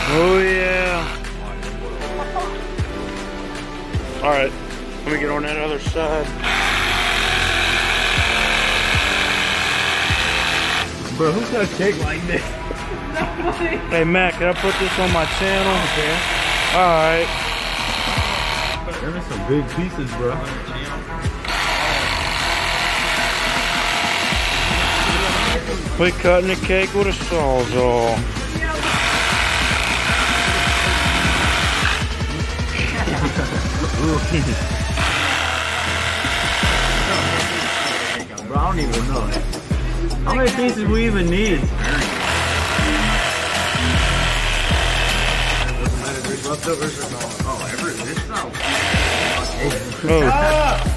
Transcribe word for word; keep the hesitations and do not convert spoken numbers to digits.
Oh yeah. All right, let me get on that other side. Bro, who's got cake like this? Hey Matt, can I put this on my channel? Okay. All right. There are some big pieces, bro. We cutting the cake with a Sawzall. Bro, I don't even know. How many pieces we even need? Leftovers are gone. Oh, every this now. Oh.